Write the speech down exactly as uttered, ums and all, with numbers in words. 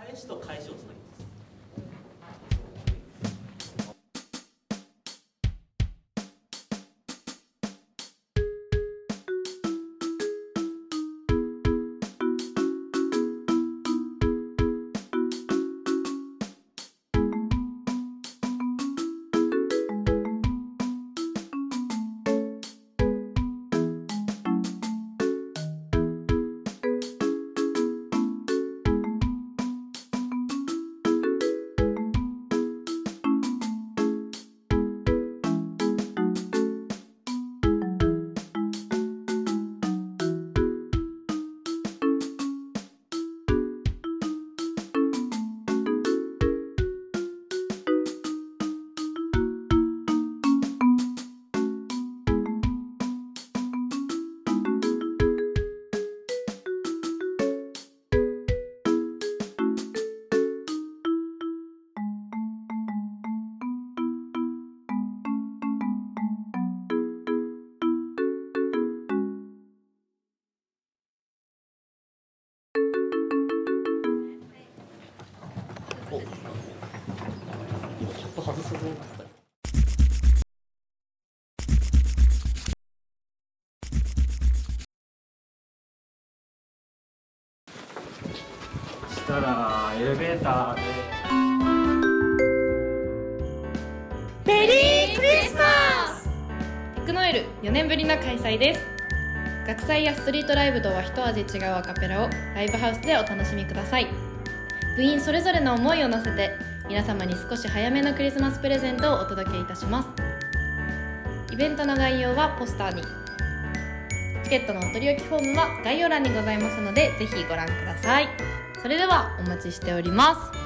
返しと返しをつなぎます。お、今キャップ外さずになったよ。したらエレベーターでメリークリスマス。テクノエルよねんぶりの開催です。学祭やストリートライブとは一味違うアカペラをライブハウスでお楽しみください。部員それぞれの思いを乗せて皆様に少し早めのクリスマスプレゼントをお届けいたします。イベントの概要はポスターに、チケットのお取り置きフォームは概要欄にございますのでぜひご覧ください。それではお待ちしております。